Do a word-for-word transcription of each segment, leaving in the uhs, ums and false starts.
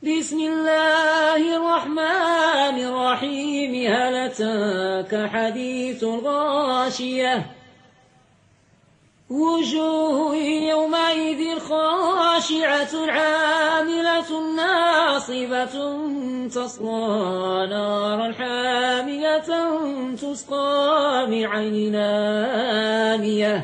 بسم الله الرحمن الرحيم هل أتاك حديث الغاشية وجوه يومئذ خاشعة عاملة ناصبة تصلى نارا حامية تسقى من عين آنية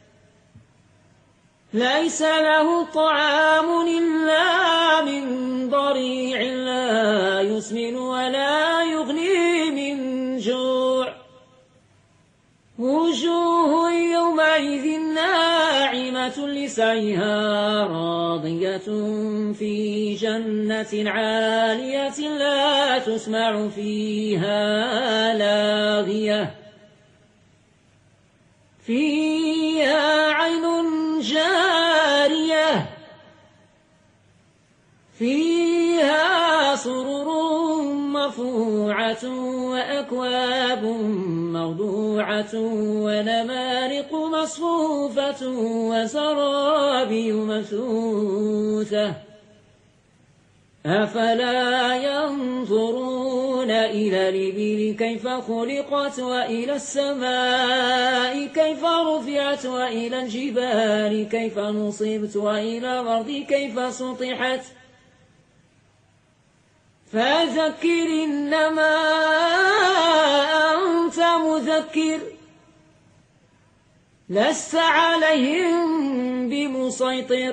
ليس له طعام إلا من ضريع لا يسمن ولا يغني من جوع وجوه يومئذ ناعمة لسعيها راضية في جنة عالية لا تسمع فيها لاغية فيها عين جارية فيها سرر مرفوعة وأكواب موضوعة ونمارق مصفوفة وزرابي مبثوثة أفلا ينظرون إلى الإبل كيف خلقت وإلى السماء كيف رفعت وإلى الجبال كيف نصبت وإلى الأرض كيف سطحت فذكر إنما أنت مذكر لست عليهم بمسيطر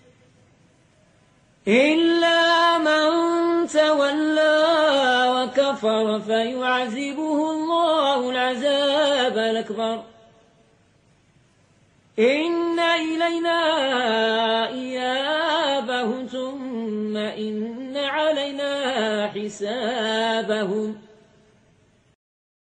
إلا من تولى وكفر فيعذبه الله العذاب الأكبر إن إلينا إيابهم ثم إن علينا حسابهم